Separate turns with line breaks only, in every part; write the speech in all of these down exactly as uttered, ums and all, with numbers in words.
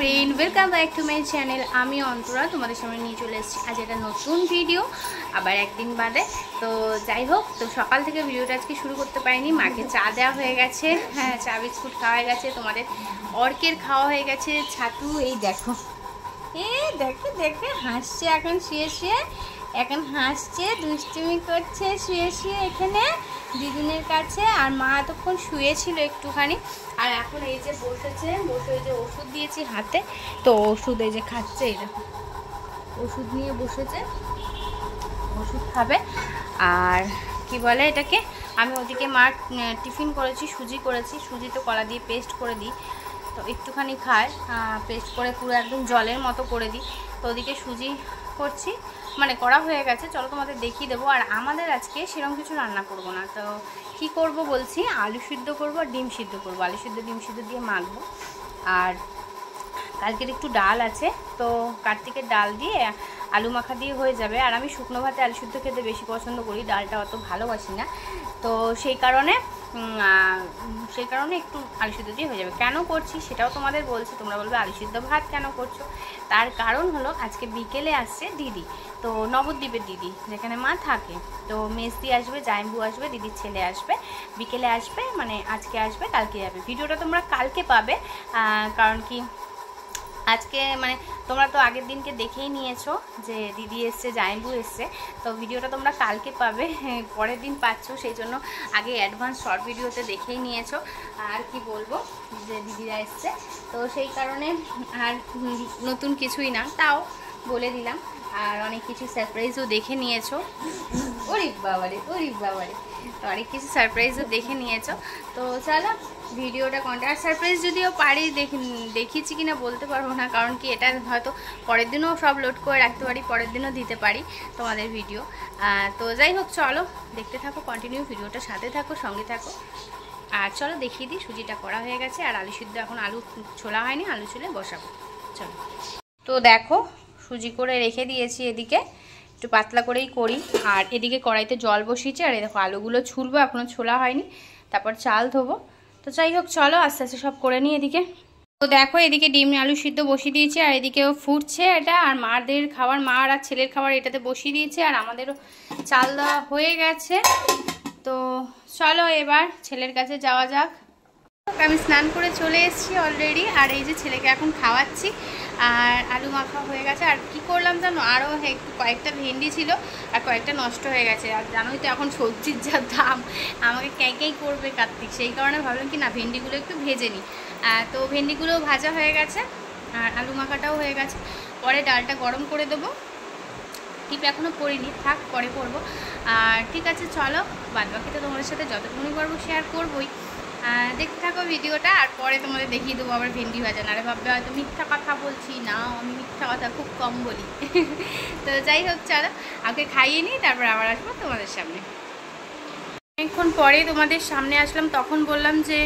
Friend, welcome back to my channel. আমি অন্তরা তোমাদের সামনে নিয়ে চলে এসেছি আজ একটা নতুন ভিডিও, আবার একদিন বাদে। তো যাই হোক, তো সকাল থেকে ভিডিওটা আজকে শুরু করতে পারিনি। মাকে চা দেওয়া হয়ে গেছে, হ্যাঁ চা বিস্কুট খাওয়া হয়ে গেছে, তোমাদের অর্কের খাওয়া হয়ে গেছে। ছাতু এই দেখো, এ দেখে দেখে হাসছে এখন শুয়ে শুয়ে, এখন হাসছে, দুষ্টুমি করছে শুয়ে শুয়ে এখানে দিদিনের কাছে। আর মা এতক্ষণ শুয়েছিল একটুখানি, আর এখন এই যে বসেছে, বসে এই যে ওষুধ দিয়েছি হাতে, তো ওষুধ এই যে খাচ্ছে, এই দেখো ওষুধ নিয়ে বসেছে, ওষুধ খাবে। আর কি বলে এটাকে, আমি ওদিকে মা টিফিন করেছি, সুজি করেছি, সুজি তো কলা দিয়ে পেস্ট করে দিই, তো একটুখানি খায় পেস্ট করে, পুরো একদম জলের মতো করে দিই। তো ওদিকে সুজি করছি, মানে করা হয়ে গেছে, চলো তোমাদের দেখিয়ে দেবো। আর আমাদের আজকে সেরকম কিছু রান্না করব না, তো কি করব বলছি, আলু সিদ্ধ করব আর ডিম সিদ্ধ করব, আলু সিদ্ধ ডিম সিদ্ধ দিয়ে মাখবো। আর কালকের একটু ডাল আছে, তো কার্তিকের ডাল দিয়ে আলু মাখা দিয়ে হয়ে যাবে। আর আমি শুকনো ভাতে আলু সিদ্ধ খেতে বেশি পছন্দ করি, ডালটা অত ভালোবাসি না, তো সেই কারণে সেই কারণে একটু আলু সিদ্ধ দিয়ে হয়ে যাবে। কেন করছি সেটাও তোমাদের বলছি, তোমরা বলবে আলু সিদ্ধ ভাত কেন করছো। তার কারণ হলো আজকে বিকেলে আসছে দিদি, তো নবদ্বীপের দিদি যেখানে মা থাকে, তো মেসদি আসবে, জাইম্বু আসবে, দিদির ছেলে আসবে, বিকেলে আসবে, মানে আজকে আসবে কালকে যাবে। ভিডিওটা তোমরা কালকে পাবে, কারণ কি আজকে মানে তোমরা তো আগের দিনকে দেখেই নিয়েছো যে দিদি এসছে, জাইম্বু এসছে, তো ভিডিওটা তোমরা কালকে পাবে, পরের দিন পাচ্ছ, সেই জন্য আগে অ্যাডভান্স শর্ট ভিডিওতে দেখেই নিয়েছো। আর কি বলবো, যে দিদিরা এসছে, তো সেই কারণে আর নতুন কিছুই না, তাও বলে দিলাম। আর অনেক কিছু সারপ্রাইজও দেখে নিয়েছো, ওরে বাবারে ওরে বাবারে, তো অনেক কিছু সারপ্রাইজও দেখে নিয়েছো। তো চলো ভিডিওটা কন্টিনিউ। আর সারপ্রাইজ যদিও পারি, দেখি দেখিয়েছি কিনা বলতে পারবো না, কারণ কি এটা হয়তো পরের দিনও সব লোড করে রাখতে পারি, পরের দিনও দিতে পারি তোমাদের ভিডিও। তো যাই হোক, চলো দেখতে থাকো, কন্টিনিউ ভিডিওটা, সাথে থাকো, সঙ্গে থাকো। আর চলো দেখিয়ে দিই, সুজিটা করা হয়ে গেছে, আর আলু সিদ্ধ এখন আলু ছোলা হয়নি, আলু ছুলে বসাবো। চলো, তো দেখো সুজি করে রেখে দিয়েছি, এদিকে একটু পাতলা করেই করি। আর এদিকে কড়াইতে জল বসিয়েছি, আর এই দেখো আলুগুলো ছুলবো, এখনও ছোলা হয়নি, তারপর চাল ধোবো। তো যাই হোক চলো আস্তে আস্তে সব করে নিই এদিকে। তো দেখো এদিকে ডিম আলু সিদ্ধ বসিয়ে দিয়েছি, আর এদিকেও ফুটছে এটা, আর মাদের খাবার, মার আর ছেলের খাবার এটাতে বসিয়ে দিয়েছি, আর আমাদেরও চাল দেওয়া হয়ে গেছে। তো চলো এবার ছেলের কাছে যাওয়া যাক। আমি স্নান করে চলে এসেছি অলরেডি, আর এই যে ছেলেকে এখন খাওয়াচ্ছি, আর আলু মাখা হয়ে গেছে। আর কি করলাম জানো, আরও একটু কয়েকটা ভেন্ডি ছিল, আর কয়েকটা নষ্ট হয়ে গেছে। আর জানোই তো এখন সবজির যা দাম, আমাকে ক্যাঁকেই করবে কার্তিক, সেই কারণে ভাবলাম কি না ভেন্ডিগুলো একটু ভেজে নিই। তো ভেন্ডিগুলো ভাজা হয়ে গেছে, আর আলু মাখাটাও হয়ে গেছে। পরে ডালটা গরম করে দেবো, টিপ এখনও করিনি, থাক পরে করবো। আর ঠিক আছে চলো, বাদ বাকি তো তোমাদের সাথে যতটুকুনি পারবো শেয়ার করবোই, দেখতে থাকো ভিডিওটা। আর পরে তোমাদের দেখিয়ে দেবো আবার ভেন্ডি ভাজা, নারে ভাববে হয়তো মিথ্যা কথা বলছি, না আমি মিথ্যা কথা খুব কম বলি। তো যাই হোক চলো, আগে খাইয়ে নিই, তারপর আবার আসবো তোমাদের সামনে। অনেকক্ষণ পরে তোমাদের সামনে আসলাম, তখন বললাম যে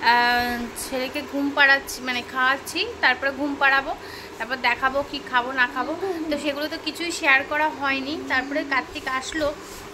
ছেলেকে ঘুম পাড়াচ্ছি, মানে খাওয়াচ্ছি, তারপরে ঘুম পাড়াবো, তারপর দেখাবো কি খাবো না খাবো, তো সেগুলো তো কিছুই শেয়ার করা হয়নি। তারপরে কার্তিক আসলো,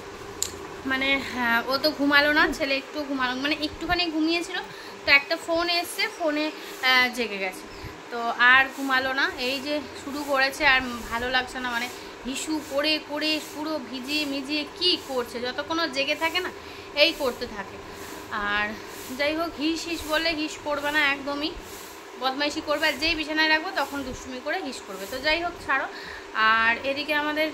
মানে হ্যাঁ ও তো ঘুমালো না, ছেলে একটু ঘুমালো, মানে একটুখানি ঘুমিয়েছিল, তো একটা ফোন এসছে, ফোনে জেগে গেছে, তো আর ঘুমালো না। এই যে শুরু করেছে, আর ভালো লাগছে না, মানে হিসু করে করে পুরো ভিজিয়ে মিজিয়ে কি করছে, যতক্ষণ জেগে থাকে না এই করতে থাকে। আর যাই হোক, হিস হিস বলে হিস করবে না একদমই, বদমাইশি করবে, আর যেই বিছানায় রাখবো তখন দুষ্টুমি করে হিস করবে। তো যাই হোক ছাড়ো। আর এদিকে আমাদের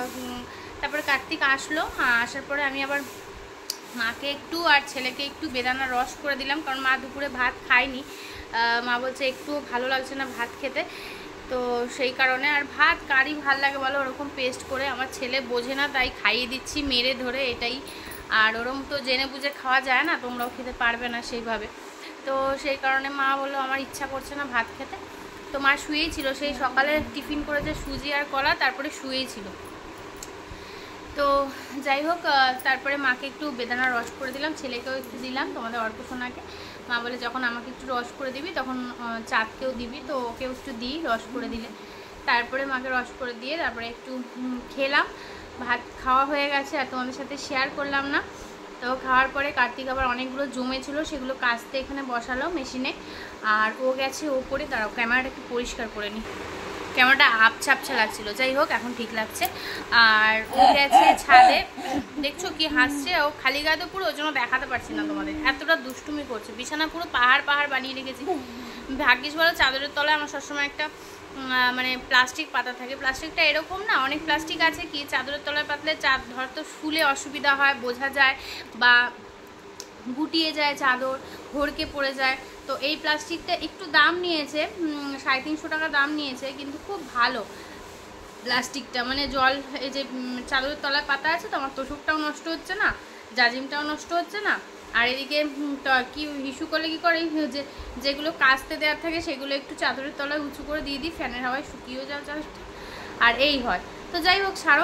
তারপরে কার্তিক আসলো, আসার পরে আমি আবার মাকে একটু আর ছেলেকে একটু বেদানা রস করে দিলাম, কারণ মা দুপুরে ভাত খায়নি, মা বলছে একটু ভালো লাগছে না ভাত খেতে, তো সেই কারণে। আর ভাত কারই ভাল লাগে বলো ওরকম পেস্ট করে, আমার ছেলে বোঝে না, তাই খাইয়ে দিচ্ছি মেরে ধরে এটাই। আর ওরকম তো জেনে বুঝে খাওয়া যায় না, তোমরাও খেতে পারবে না সেইভাবে, তো সেই কারণে মা বললো আমার ইচ্ছা করছে না ভাত খেতে। তো মা শুয়েই ছিল, সেই সকালে টিফিন করেছে সুজি আর কলা, তারপরে শুয়েই ছিল। তো যাই হোক, তারপরে মাকে একটু বেদানা রস করে দিলাম, ছেলেকেও একটু দিলাম, তোমাদের অর্ক সোনাকে। মা বলে যখন আমাকে একটু রস করে দিবি তখন চাঁদকেও দিবি, তো ওকেও একটু দিই রস করে দিলে। তারপরে মাকে রস করে দিয়ে তারপরে একটু খেলাম, ভাত খাওয়া হয়ে গেছে, আর তোমাদের সাথে শেয়ার করলাম না। তো খাওয়ার পরে কার্তিক আবার অনেকগুলো জমেছিল, সেগুলো কাচতে এখানে বসালো মেশিনে। আর ও গেছে ওপরে, দাঁড়াও ক্যামেরাটা একটু পরিষ্কার করে নিই, ক্যামেরাটা আপছা আপছা লাগছিলো, যাই হোক এখন ঠিক লাগছে। আর ও গেছে ছাদে, দেখছো কি হাসছে, ও খালি গায়ে তো পুরো, ওই জন্য দেখাতে পারছি না তোমাদের, এতটা দুষ্টুমি করছে। বিছানা পুরো পাহাড় পাহাড় বানিয়ে রেখেছি। ভাগ্যিস বলো চাদরের তলায় আমার সবসময় একটা মানে প্লাস্টিক পাতা থাকে, প্লাস্টিকটা এরকম না, অনেক প্লাস্টিক আছে কি চাদরের তলায় পাতলে চাদ ধর তো শুলে অসুবিধা হয়, বোঝা যায় বা গুটিয়ে যায় চাদর, ঘরকে পড়ে যায়। তো এই প্লাস্টিকটা একটু দাম নিয়েছে, সাড়ে তিনশো টাকা দাম নিয়েছে, কিন্তু খুব ভালো প্লাস্টিকটা, মানে জল এই যে চাদরের তলায় পাতা আছে তো, আমার তোষকটাও নষ্ট হচ্ছে না, জাজিমটাও নষ্ট হচ্ছে না। আর এদিকে কি ইস্যু করলে কী করে, যে যেগুলো কাচতে দেওয়ার থাকে সেগুলো একটু চাদরের তলায় উঁচু করে দিয়ে দিই, ফ্যানের হাওয়ায় শুকিয়েও যাও চাদরটা, আর এই হয়। তো যাই হোক ছাড়ো।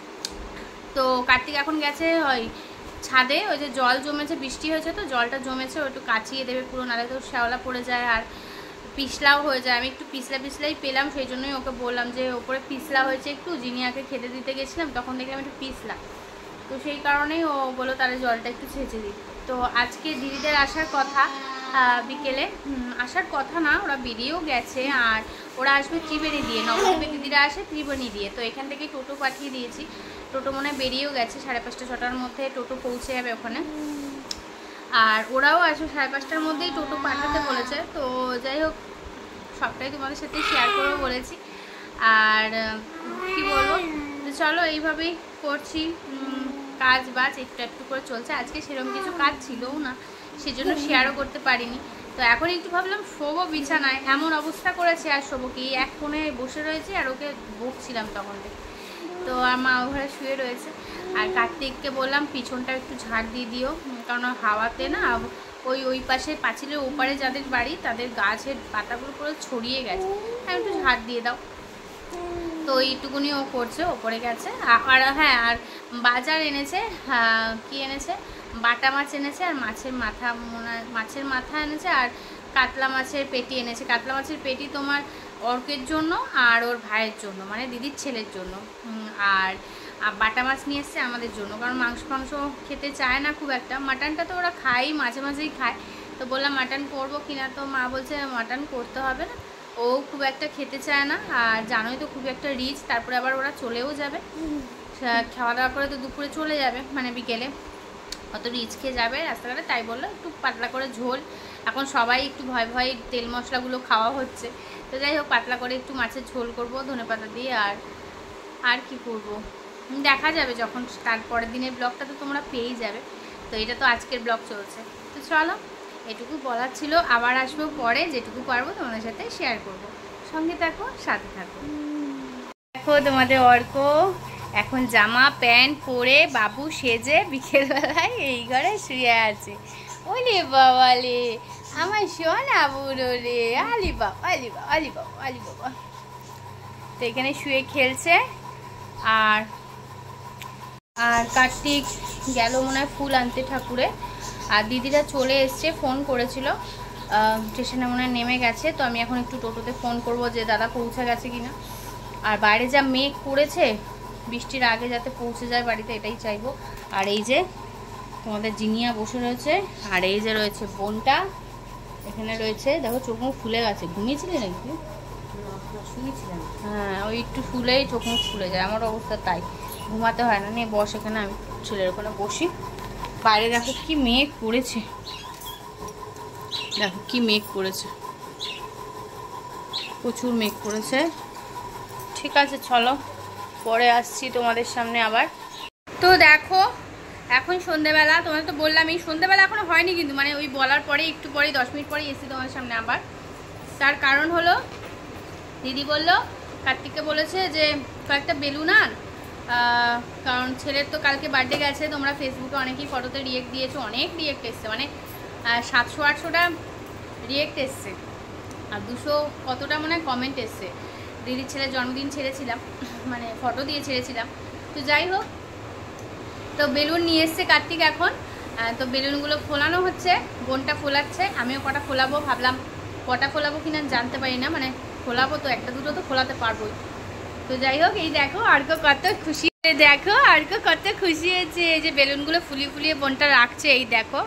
তো কার্তিক এখন গেছে হয় ছাদে, ওই যে জল জমেছে, বৃষ্টি হয়েছে তো জলটা জমেছে, ও একটু কাচিয়ে দেবে পুরো, নাহলে তো শ্যাওলা পড়ে যায় আর পিছলাও হয়ে যায়। আমি একটু পিছলা পিছলাই পেলাম, সেই জন্যই ওকে বললাম যে ওপরে পিছলা হয়েছে একটু, জিনিয়াকে খেতে দিতে গেছিলাম তখন দেখলাম একটু পিছলা, তো সেই কারণেই ও বললো তাহলে জলটা একটু ছেঁচে দিই। তো আজকে দিদিদের আসার কথা বিকেলে, আসার কথা না, ওরা বেরিয়েও গেছে, আর ওরা আসবে ত্রিবেণী দিয়ে, নবদ্বীপে দিদিরা আসে ত্রিবেণী দিয়ে, তো এখান থেকে টোটো পাঠিয়ে দিয়েছি, টোটো মনে হয় বেরিয়েও গেছে, সাড়ে পাঁচটা ছটার মধ্যে টোটো পৌঁছে যাবে ওখানে। আর ওরাও আসবে সাড়ে পাঁচটার মধ্যেই টোটো পাঠাতে বলেছে। তো যাই হোক সবটাই তোমাদের সাথে শেয়ার করবো বলেছি। আর কি বলবো, চলো এইভাবেই করছি, কাজ বাজ একটু একটু করে চলছে। আজকে সেরকম কিছু কাজ ছিলও না, সেজন্য শেয়ারও করতে পারিনি। তো এখন একটু ভাবলাম শোবো বিছানায়, এমন অবস্থা করেছে আর শোবো কি, এক কোণে বসে রয়েছে আর ওকে বকছিলাম তখন থেকে। তো আর মা ঘরে শুয়ে রয়েছে, আর কার্তিককে বললাম পিছনটা একটু ঝাড় দিয়ে দিও, কারণ হাওয়াতে না ওই ওই পাশে পাঁচিলের ওপারে যাদের বাড়ি তাদের গাছের পাতাগুলো পুরো ছড়িয়ে গেছে, একটু ঝাড় দিয়ে দাও। তো এইটুকুনি ও করছে, ওপরে গেছে। আর হ্যাঁ, আর বাজার এনেছে, কি এনেছে, বাটা মাছ এনেছে, আর মাছের মাথা, মাছের মাথা এনেছে, আর কাতলা মাছের পেটি এনেছে। কাতলা মাছের পেটি তোমার অর্কের জন্য আর ওর ভাইয়ের জন্য, মানে দিদির ছেলের জন্য। আর বাটা মাছ নিয়ে এসছে আমাদের জন্য, কারণ মাংস মাংস খেতে চায় না খুব একটা, মাটনটা তো ওরা খায়, মাঝে মাঝেই খায়। তো বললাম মাটন করবো কিনা, তো মা বলছে মাটন করতে হবে না, ও খুব একটা খেতে চায় না, আর জানোই তো খুব একটা রিচ, তারপরে আবার ওরা চলেও যাবে, খাওয়া দাওয়া করে তো দুপুরে চলে যাবে, মানে বিকেলে অত রিচ খেয়ে যাবে রাস্তাঘাটে, তাই বললো একটু পাতলা করে ঝোল। এখন সবাই একটু ভয় ভয় তেল মশলাগুলো খাওয়া হচ্ছে, তো যাই হোক পাতলা করে একটু মাছের ঝোল করবো ধনেপাতা দিয়ে। আর আর কি করব দেখা যাবে যখন, তারপরের দিনের ব্লগটা তো তোমরা পেয়েই যাবে। তো এটা তো আজকের ব্লগ চলছে, তো চলো এটুকু বলার ছিল, আবার আসবো পরে, যেটুকু পারবো তোমাদের সাথে শেয়ার করব, সঙ্গে থাকো সাথে থাকো। দেখো তোমাদের অর্ক এখন জামা প্যান্ট পরে বাবু সেজে বিকেলবেলায় এই ঘরে শুয়ে আছে। ওলে বাবালে আমার সোনা বুড়ো রে, আলি বাবা আলি বাবা আলি বাবা আলি বাবা। তো এখানে শুয়ে খেলছে। আর আর কার্তিক গেল মনে হয় ফুল আনতে ঠাকুরে, আর দিদিরা চলে এসছে, ফোন করেছিল, স্টেশনে মনে হয় নেমে গেছে। তো আমি এখন একটু টোটোতে ফোন করব যে দাদা পৌঁছে গেছে কিনা। আর বাইরে যা মেঘ করেছে, বৃষ্টির আগে যাতে পৌঁছে যায় বাড়িতে, এটাই চাইবো। আর এই যে তোমাদের জিনিয়া বসে রয়েছে, আর এই যে রয়েছে বোনটা এখানে রয়েছে, দেখো চোখ মুখ ফুলে গেছে। ঘুমিয়েছিলে নাকি? শুয়েছিলাম, হ্যাঁ ওই একটু ফুলেই চোখ মুখ ফুলে যায়, আমার অবস্থা তাই, ঘুমাতে হয় না। নিয়ে বস এখানে, আমি ছেলের ওখানে বসি। বাইরে দেখো কি মেঘ করেছে, দেখো কি মেঘ করেছে, প্রচুর মেঘ করেছে। ঠিক আছে চলো পরে আসছি তোমাদের সামনে আবার। তো দেখো এখন সন্ধ্যেবেলা, তোমাদের তো বললাম এই সন্ধ্যেবেলা এখনো হয়নি, কিন্তু মানে ওই বলার পরে একটু পরে দশ মিনিট পরে এসেছি তোমাদের সামনে আবার। তার কারণ হলো দিদি বলল, কার্তিককে বলেছে যে কয়েকটা বেলুন আন, কারণ ছেলের তো কালকে বার্থডে গেছে, তোমরা ফেসবুকে অনেকেই ফটোতে রিয়েক্ট দিয়েছো, অনেক রিয়েক্ট এসছে, মানে সাতশো আটশোটা রিয়েক্ট এসছে, আর দুশো কতটা মনে হয় কমেন্ট এসছে। দিদির ছেলের জন্মদিন ছেড়েছিলাম, মানে ফটো দিয়ে ছেড়েছিলাম। তো যাই হোক, তো বেলুন নিয়ে এসছে কার্তিক এখন, তো বেলুনগুলো ফোলানো হচ্ছে, বোনটা ফোলাচ্ছে, আমিও কটা ফোলাবো, ভাবলাম কটা ফোলাবো কিনা জানতে পারি না, মানে ফোলাবো তো একটা দুটো তো ফোলাতে পারবোই। তো যাই হোক এই দেখো আর কত খুশি দেখো অর্ক কত খুশি হয়েছে, এই যে বেলুনগুলো ফুলিয়ে ফুলিয়ে বোনটা রাখছে, এই দেখো।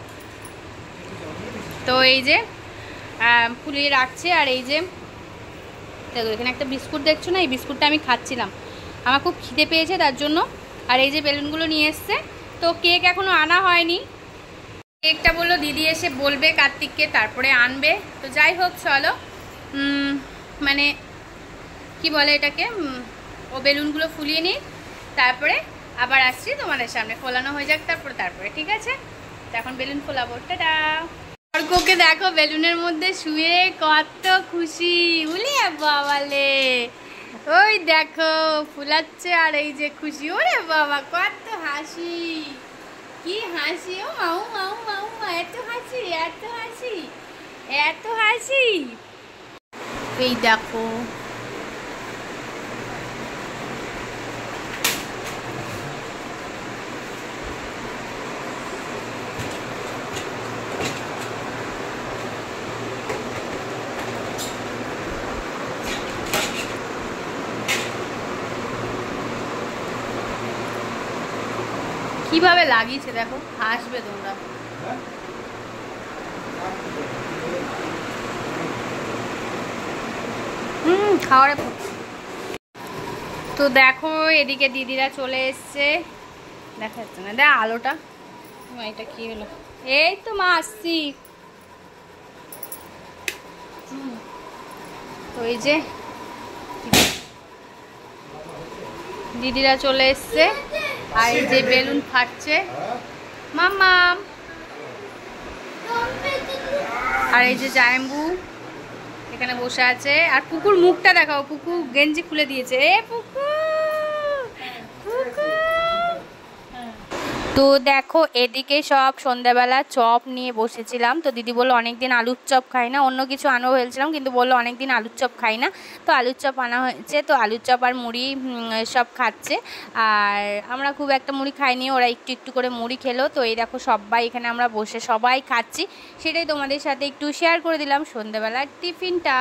তো এই যে ফুলিয়ে রাখছে, আর এই যে দেখো এখানে একটা বিস্কুট দেখছো না, এই বিস্কুটটা আমি খাচ্ছিলাম, আমার খুব খিদে পেয়েছে তার জন্য। আর এই যে বেলুনগুলো নিয়ে এসছে। তো কেক এখনও আনা হয়নি, কেকটা বললো দিদি এসে বলবে কার্তিককে, তারপরে আনবে। তো যাই হোক চলো, মানে কি বলে এটাকে, ও বেলুনগুলো ফুলিয়ে নিই, তারপরে আবার আসছি তোমাদের সামনে, ফোলানো হয়ে যাক তারপরে তারপরে ঠিক আছে। তো এখন বেলুন ফোলাবো। টাটা। অর্ককে দেখো বেলুনের মধ্যে শুয়ে কত খুশি, উলি বাবালে, ওই দেখো ফুলাচ্ছে আর এই যে খুশি, ওরে বাবা কত হাসি, কি হাসি, ও মাউ মাউ মাউ, এত হাসি এত হাসি এত হাসি, এই দেখো। কিভাবে লাগিয়েছে দেখো, হাসবে তোমরা। হুম খাওয়ারে। তো দেখো এদিকে দিদিরা চলে এসছে, দেখা যাচ্ছে না, দেখ আলোটা, এটা কি হলো, এই তো মা আসছি। তো এই যে দিদিরা চলে এসছে, আর এই যে বেলুন ফাটছে মাম্মাম, আর এই যে জায়ম্বু এখানে বসে আছে, আর পুকুর মুখটা দেখাও, পুকু গেঞ্জি খুলে দিয়েছে, এ পুকু পুকু। তো দেখো এদিকে সব সন্ধ্যাবেলা চপ নিয়ে বসেছিলাম। তো দিদি বললো অনেকদিন আলুর চপ খাই না, অন্য কিছু আনবো বলছিলাম, কিন্তু বললো অনেকদিন আলুর চপ খাই না। তো আলুর চপ আনা হয়েছে, তো আলুর চপ আর মুড়ি সব খাচ্ছে, আর আমরা খুব একটা মুড়ি খাইনি, ওরা একটু একটু করে মুড়ি খেলো। তো এই দেখো সবাই এখানে আমরা বসে সবাই খাচ্ছি, সেটাই তোমাদের সাথে একটু শেয়ার করে দিলাম সন্ধ্যাবেলার টিফিনটা।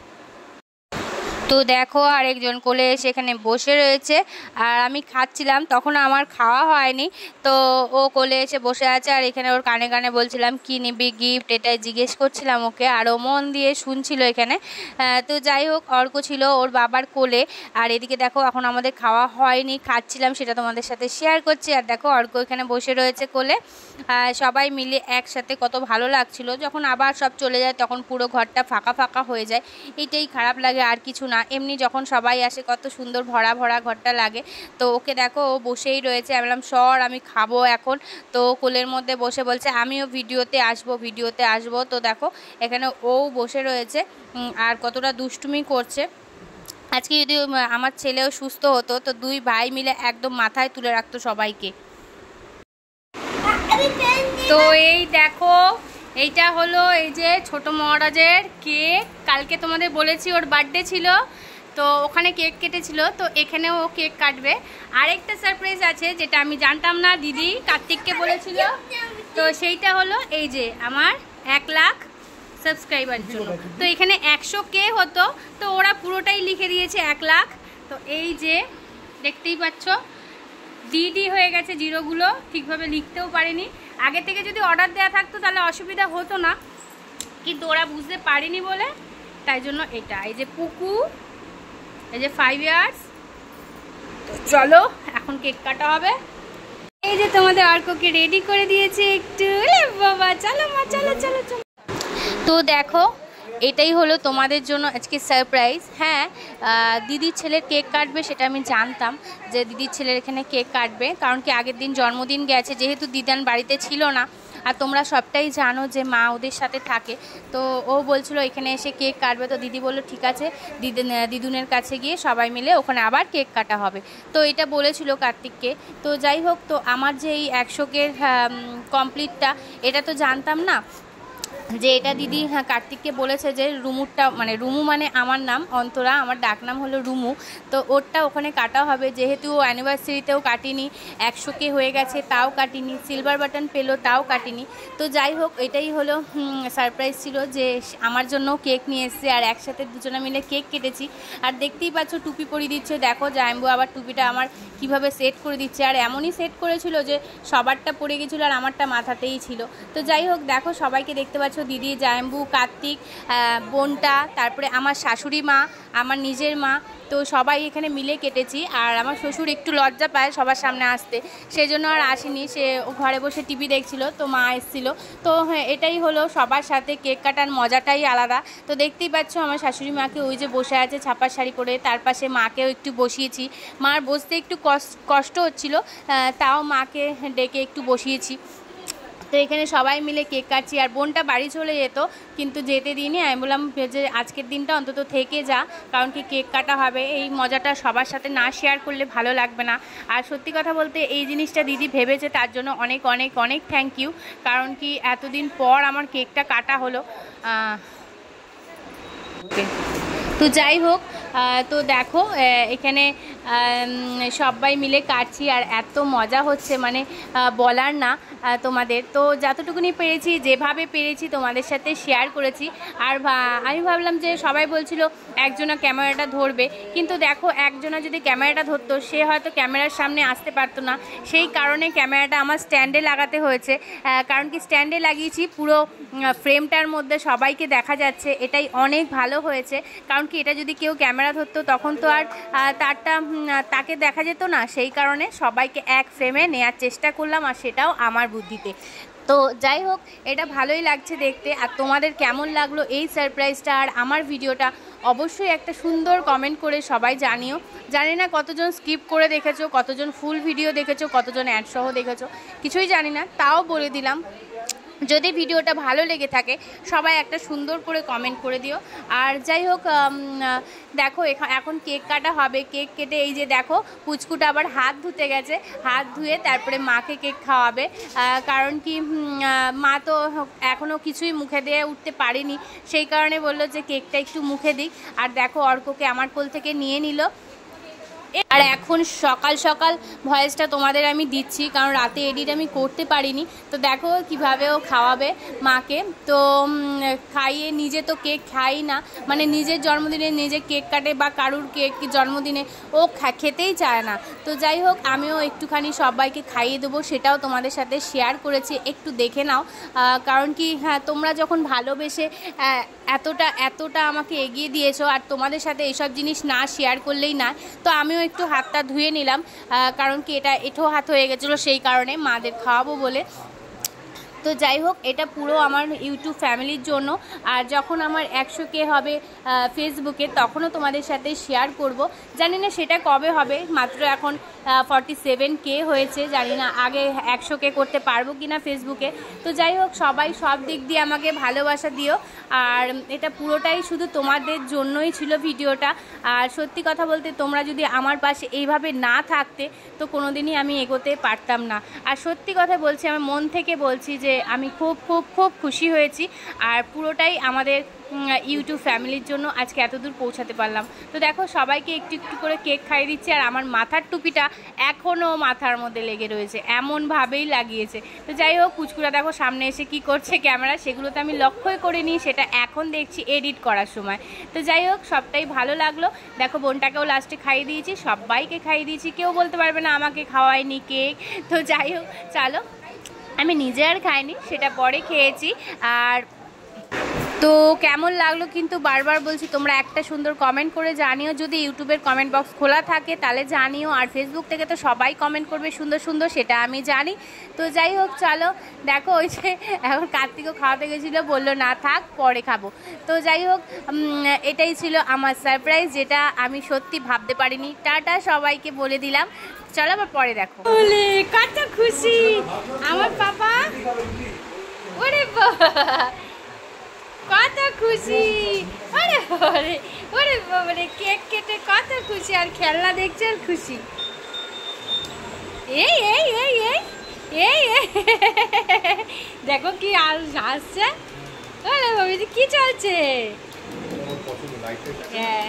তো দেখো আরেকজন কোলে এসে এখানে বসে রয়েছে, আর আমি খাচ্ছিলাম, তখন আমার খাওয়া হয়নি। তো ও কোলে এসে বসে আছে, আর এখানে ওর কানে কানে বলছিলাম কি নিবি গিফট, এটাই জিজ্ঞেস করছিলাম ওকে, আর ও মন দিয়ে শুনছিল এখানে। তো যাই হোক অর্ক ছিল ওর বাবার কোলে, আর এদিকে দেখো এখন আমাদের খাওয়া হয়নি, খাচ্ছিলাম, সেটা তোমাদের সাথে শেয়ার করছি। আর দেখো অর্ক এখানে বসে রয়েছে কোলে, সবাই মিলে একসাথে কত ভালো লাগছিল। যখন আবার সব চলে যায় তখন পুরো ঘরটা ফাঁকা ফাঁকা হয়ে যায়, এইটাই খারাপ লাগে, আর কিছু না। এমনি যখন সবাই আসে কত সুন্দর ভরা ভরা ঘরটা লাগে। তো ওকে দেখো ও বসেই রয়েছে, আমি বললাম সর আমি খাবো এখন। তো কোলের মধ্যে বসে বলছে আমিও ভিডিওতে আসবো ভিডিওতে আসবো। তো দেখো এখানে ও বসে রয়েছে, আর কতটা দুষ্টুমি করছে। আজকে যদি আমার ছেলেও সুস্থ হতো তো দুই ভাই মিলে একদম মাথায় তুলে রাখতো সবাইকে। তো এই দেখো এইটা হলো এই যে ছোট মহারাজের কেক, কালকে তোমাদের বলেছি ওর বার্থডে ছিল, তো ওখানে কেক কেটেছিল, তো এখানেও ও কেক কাটবে। আরেকটা সারপ্রাইজ আছে যেটা আমি জানতাম না, দিদি কার্তিককে বলেছিল, তো সেইটা হলো এই যে আমার এক লাখ সাবস্ক্রাইবার জন্য। তো এখানে একশো কে হতো, তো ওরা পুরোটাই লিখে দিয়েছে এক লাখ। তো এই যে দেখতেই পাচ্ছ ডিডি হয়ে গেছে, জিরোগুলো ঠিকভাবে লিখতেও পারিনি। আগে থেকে যদি অর্ডার দেওয়া থাকতো তাহলে অসুবিধা হতো না, কিন্তু ওরা বুঝতে পারেনি বলে তাই জন্য এটা। এই যে পুকু, এই যে ফাইভ ইয়ার্স। তো চলো এখন কেক কাটা হবে। এই যে তোমাদের অর্ককে রেডি করে দিয়েছে একটু, বাবা চলো মা চলো চলো চলো। তো দেখো এটাই হলো তোমাদের জন্য আজকে সারপ্রাইজ। হ্যাঁ দিদির ছেলের কেক কাটবে সেটা আমি জানতাম, যে দিদির ছেলের এখানে কেক কাটবে, কারণ কি আগের দিন জন্মদিন গেছে, যেহেতু দিদান বাড়িতে ছিল না, আর তোমরা সবটাই জানো যে মা ওদের সাথে থাকে। তো ও বলছিল এখানে এসে কেক কাটবে, তো দিদি বললো ঠিক আছে দিদি দিদুনের কাছে গিয়ে সবাই মিলে ওখানে আবার কেক কাটা হবে। তো এটা বলেছিল কার্তিককে। তো যাই হোক, তো আমার যে এই একশো কের কমপ্লিটটা এটা তো জানতাম না, যে এটা দিদি হ্যাঁ কার্তিককে বলেছে যে রুমুরটা মানে রুমু মানে আমার নাম অন্তরা, আমার ডাক নাম হলো রুমু, তো ওরটা ওখানে কাটা হবে। যেহেতু অ্যানিভার্সারিতেও কাটিনি, একশো কে হয়ে গেছে তাও কাটিনি, সিলভার বাটন পেলো তাও কাটিনি। তো যাই হোক এটাই হলো সারপ্রাইজ ছিল যে আমার জন্য কেক নিয়ে এসেছে আর একসাথে দুজনে মিলে কেক কেটেছি। আর দেখতেই পাচ্ছ টুপি পরিয়ে দিচ্ছে, দেখো জাম্বু আবার টুপিটা আমার কিভাবে সেট করে দিচ্ছে, আর এমনই সেট করেছিল যে সবারটা পড়ে গেছিলো আর আমারটা মাথাতেই ছিল। তো যাই হোক দেখো সবাইকে দেখতে পাচ্ছ, দিদি, জাম্বু, কার্তিক, বোনটা, তারপরে আমার শাশুড়ি মা, আমার নিজের মা, তো সবাই এখানে মিলে কেটেছি। আর আমার শ্বশুর একটু লজ্জা পায় সবার সামনে আসতে, সেই জন্য আর আসেনি, সে ঘরে বসে টিভি দেখছিল, তো মা এসেছিলো। তো হ্যাঁ এটাই হলো সবার সাথে কেক কাটার মজাটাই আলাদা। তো দেখতেই পাচ্ছ আমার শাশুড়ি মাকে ওই যে বসে আছে ছাপার শাড়ি পরে, তার পাশে মাকেও একটু বসিয়েছি। মার বসতে একটু কষ্ট হচ্ছিল, তাও মাকে ডেকে একটু বসিয়েছি। তো এখানে সবাই মিলে কেক কাটছি। আর বোনটা বাড়ি চলে যেত কিন্তু যেতে দিইনি, আমি বললাম যে আজকের দিনটা অন্তত থেকে যা, কারণ কি কেক কাটা হবে, এই মজাটা সবার সাথে না শেয়ার করলে ভালো লাগবে না। আর সত্যি কথা বলতে এই জিনিসটা দিদি ভেবেছে, তার জন্য অনেক অনেক অনেক থ্যাংক ইউ। কারণ কি এতদিন পর আমার কেকটা কাটা হলো। ওকে, তো যাই হোক, তো দেখো এখানে সবাই মিলে কাটছি আর এত মজা হচ্ছে মানে বলার না তোমাদের। তো যতটুকুনি পেরেছি, যেভাবে পেরেছি তোমাদের সাথে শেয়ার করেছি। আর আমি ভাবলাম যে সবাই বলছিল একজনা ক্যামেরাটা ধরবে, কিন্তু দেখো একজনা যদি ক্যামেরাটা ধরতো সে হয়তো ক্যামেরার সামনে আসতে পারতো না, সেই কারণে ক্যামেরাটা আমার স্ট্যান্ডে লাগাতে হয়েছে। কারণ কি স্ট্যান্ডে লাগিয়েছি, পুরো ফ্রেমটার মধ্যে সবাইকে দেখা যাচ্ছে, এটাই অনেক ভালো হয়েছে। কারণ কি এটা যদি কেউ ক্যামেরা ধরতো তখন তো আর তারটা তাকে দেখা যেত না, সেই কারণে সবাইকে এক ফ্রেমে নেওয়ার চেষ্টা করলাম, আর সেটাও আমার বুদ্ধিতে। তো যাই হোক এটা ভালোই লাগছে দেখতে। আর তোমাদের কেমন লাগলো এই সারপ্রাইজটা আর আমার ভিডিওটা অবশ্যই একটা সুন্দর কমেন্ট করে সবাই জানিও। জানি না কতজন স্কিপ করে দেখেছো, কতজন ফুল ভিডিও দেখেছো, কতজন অ্যাডসহ দেখেছো, কিছুই জানি না, তাও বলে দিলাম। যদি ভিডিওটা ভালো লেগে থাকে সবাই একটা সুন্দর করে কমেন্ট করে দিও। আর যাই হোক দেখো এখন কেক কাটা হবে, কেক কেটে এই যে দেখো পুচকুটা আবার হাত ধুতে গেছে, হাত ধুয়ে তারপরে মাকে কেক খাওয়াবে। কারণ কি মা তো এখনও কিছুই মুখে দিয়ে উঠতে পারেনি, সেই কারণে বললো যে কেকটা একটু মুখে দিক। আর দেখো অর্ককে আমার কোল থেকে নিয়ে নিল। আর এখন সকাল সকাল ভয়েসটা তোমাদের আমি দিচ্ছি, কারণ রাতে এডিট আমি করতে পারিনি। তো দেখো কীভাবে ও খাওয়াবে মাকে। তো খাইয়ে, নিজে তো কেক খাই না, মানে নিজের জন্মদিনে নিজে কেক কাটে বা কারুর কেক জন্মদিনে ও খেতেই চায় না। তো যাই হোক আমিও একটুখানি সবাইকে খাইয়ে দেবো, সেটাও তোমাদের সাথে শেয়ার করেছি, একটু দেখে নাও। কারণ কি হ্যাঁ তোমরা যখন ভালোবেসে এতটা এতটা আমাকে এগিয়ে দিয়েছো, আর তোমাদের সাথে এইসব জিনিস না শেয়ার করলেই না। তো আমিও একটু হাতটা ধুয়ে নিলাম, কারণ কি এটা এঁঠো হাত হয়ে গেছিলো, সেই কারণে মাদের খাওয়াবো বলে। তো যাই হোক এটা পুরো আমার ইউটিউব ফ্যামিলির জন্য। আর যখন আমার একশো কে হবে ফেসবুকে তখনও তোমাদের সাথে শেয়ার করব। জানি না সেটা কবে হবে, মাত্র এখন ফর্টি সেভেন কে হয়েছে, জানি না আগে একশো কে করতে পারবো কি না ফেসবুকে। তো যাই হোক সবাই সব দিক দিয়ে আমাকে ভালোবাসা দিও। আর এটা পুরোটাই শুধু তোমাদের জন্যই ছিল ভিডিওটা। আর সত্যি কথা বলতে তোমরা যদি আমার পাশে এইভাবে না থাকতে তো কোনো দিনই আমি এগোতে পারতাম না। আর সত্যি কথা বলছি, আমি মন থেকে বলছি যে আমি খুব খুব খুব খুশি হয়েছি। আর পুরোটাই আমাদের ইউটিউব ফ্যামিলির জন্য আজকে এত দূর পৌঁছাতে পারলাম। তো দেখো সবাইকে একটু একটু করে কেক খাইয়ে দিচ্ছি। আর আমার মাথার টুপিটা এখনও মাথার মধ্যে লেগে রয়েছে, এমনভাবেই লাগিয়েছে। তো যাই হোক পুচকুরা দেখো সামনে এসে কি করছে ক্যামেরা, সেগুলো তো আমি লক্ষ্যই করিনি, সেটা এখন দেখছি এডিট করার সময়। তো যাই হোক সবটাই ভালো লাগলো। দেখো বোনটাকেও লাস্টে খাইয়ে দিয়েছি, সবাইকে খাইয়ে দিয়েছি, কেউ বলতে পারবে না আমাকে খাওয়ায়নি কেক। তো যাই হোক চলো, আমি নিজে আর খাইনি, সেটা পরে খেয়েছি। আর তো কেমন লাগলো কিন্তু বারবার বলছি তোমরা একটা সুন্দর কমেন্ট করে জানিও। যদি ইউটিউবের কমেন্ট বক্স খোলা থাকে তাহলে জানিও, আর ফেসবুক থেকে তো সবাই কমেন্ট করবে সুন্দর সুন্দর, সেটা আমি জানি। তো যাই হোক চলো দেখো ওই যে এখন কার্তিকও খাওয়াতে গেছিলো, বললো না থাক পরে খাবো। তো যাই হোক এটাই ছিল আমার সারপ্রাইজ, যেটা আমি সত্যি ভাবতে পারিনি। টাটা সবাইকে বলে দিলাম, চলো আবার পরে দেখো। বলে কত খুশি আমার পাপা, ওরে বাবা কত খুশি, ওরে ওরে ওরে বাবারে কেক কেটে কত খুশি, আর খেলনা দেখছে আর খুশি। এই এই এই এই এই দেখো কি আর হাসছে, আরে বাবা এটা কি চলছে? হ্যাঁ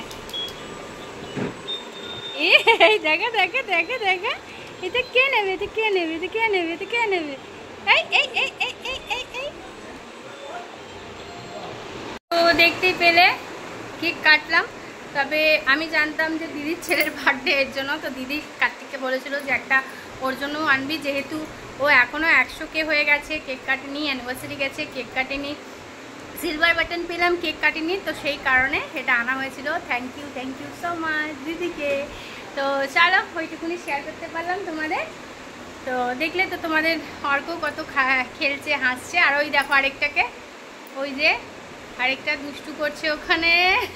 এই দেখা দেখা দেখা দেখা এটা কে নেবে, এটা কে নেবে, এটা কে নেবে, এটা কে নেবে? এই এই এই এই এই এই এই তো দেখতেই পেলে কেক কাটলাম। তবে আমি জানতাম যে দিদির ছেলের বার্থডে এর জন্য, তো দিদি কার্তিককে বলেছিল যে একটা ওর জন্য আনবি, যেহেতু ও এখনও একশো কে হয়ে গেছে, কেক কাটেনি, অ্যানিভার্সারি গেছে কেক কাটেনি, সিলভার বাটন পেলাম কেক কাটেনি, তো সেই কারণে এটা আনা হয়েছিল। Thank you thank you so much দিদিকে। তো চলো ওইটুকুনি শেয়ার করতে পারলাম তোমাদের। তো দেখলে তো তোমাদের অর্ক কত খেলছে হাসছে, আর ওই দেখো আরেকটাকে, ওই যে আরেকটা দুষ্টু করছে ওখানে।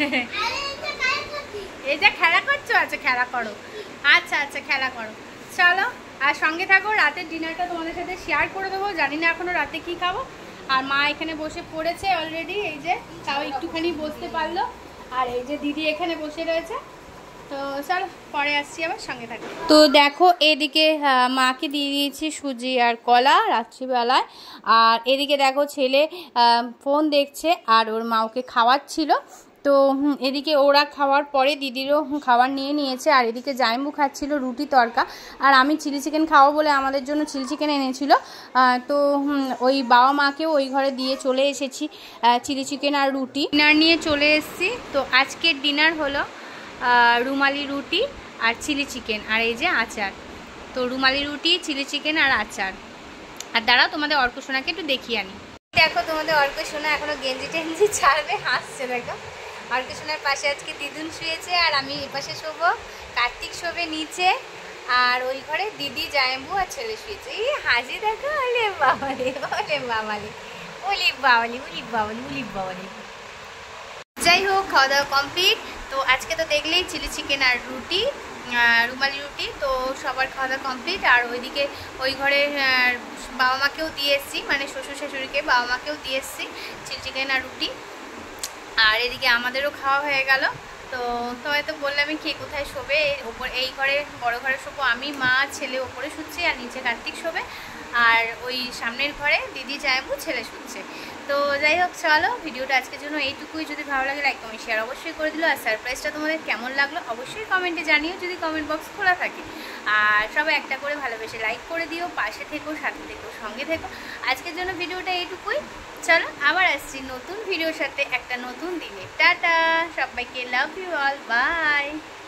এই যে খেলা করছো, আচ্ছা খেলা করো, আচ্ছা আচ্ছা খেলা করো। চলো আর সঙ্গে থাকো, রাতের ডিনারটা তোমাদের সাথে শেয়ার করে দেবো। জানি না এখনো রাতে কি খাবো। আর মা এখানে বসে পড়েছে অলরেডি, এই যে তাও একটুখানি বসতে পারলো। আর এই যে দিদি এখানে বসে রয়েছে। তো চল পরে আসছি, আবার সঙ্গে থাকো। তো দেখো এদিকে মাকে দিয়ে দিয়েছি সুজি আর কলা রাত্রিবেলায়, আর এদিকে দেখো ছেলে ফোন দেখছে আর ওর মা ওকে খাওয়াচ্ছিল। তো এদিকে ওরা খাওয়ার পরে দিদিরও খাবার নিয়ে নিয়েছে, আর এদিকে জাইমু খাচ্ছিল রুটি তরকা, আর আমি চিলি চিকেন খাওয়া বলে আমাদের জন্য চিলি চিকেন এনেছিল। তো ওই বাবা মাকেও ওই ঘরে দিয়ে চলে এসেছি চিলি চিকেন আর রুটি। ডিনার নিয়ে চলে এসেছি। তো আজকের ডিনার হলো রুমালি রুটি আর চিলি চিকেন, আর এই যে আচার। তো রুমালি রুটি, চিলি চিকেন আর আচার। আর দাঁড়াও তোমাদের অর্কসোনাকে একটু দেখিয়ে আনি। দেখো তোমাদের অর্কসোনা এখনো গেঞ্জি টেঞ্জি ছাড়বে, হাসছে দেখো। অর্কসোনার পাশে আজকে দিদুন শুয়েছে, আর আমি এই পাশে শোবো, কার্তিক শোবে নিচে, আর ওই ঘরে দিদি জায়ম্বু আর ছেলে শুয়েছে। এই হাসি দেখো, ওলে বাবালি ওলে বাবালি ওলি বাবালি উলি বাবালি উলি বাবালি। যাই হোক খাওয়া দাওয়া কমপ্লিট। তো আজকে তো দেখলেই চিলি চিকেন আর রুটি, রুমালি রুটি। তো সবার খাওয়া দাওয়া কমপ্লিট। আর ওইদিকে ওই ঘরে বাবা মাকেও দিয়ে এসেছি, মানে শ্বশুর শাশুড়িকে বাবা মাকেও দিয়ে এসেছি চিলি চিকেন আর রুটি। আর এদিকে আমাদেরও খাওয়া হয়ে গেল। তো তোমায় তো বললামই কে কোথায় শোবে। ওপর এই ঘরে বড় ঘরে শোবো আমি, মা ছেলে ওপরে শুচ্ছে, আর নিচে কার্তিক শোবে, আর ওই সামনের ঘরে দিদি জায়ম্বু ছেলে শুচ্ছে। তো যাই হোক চলো ভিডিওটা আজকের জন্য এইটুকুই। যদি ভালো লাগে লাইক কমেন্ট শেয়ার অবশ্যই করে দিলো। আর সারপ্রাইজটা তোমাদের কেমন লাগলো অবশ্যই কমেন্টে জানিও, যদি কমেন্ট বক্স খোলা থাকে। আর সবাই একটা করে ভালোবেসে লাইক করে দিও, পাশে থেকো, সাথে থেকো, সঙ্গে থেকো। আজকের জন্য ভিডিওটা এইটুকুই। চলো আবার আসছি নতুন ভিডিওর সাথে একটা নতুন দিনে। টাটা, সবাইকে লাভ ইউ অল, বাই।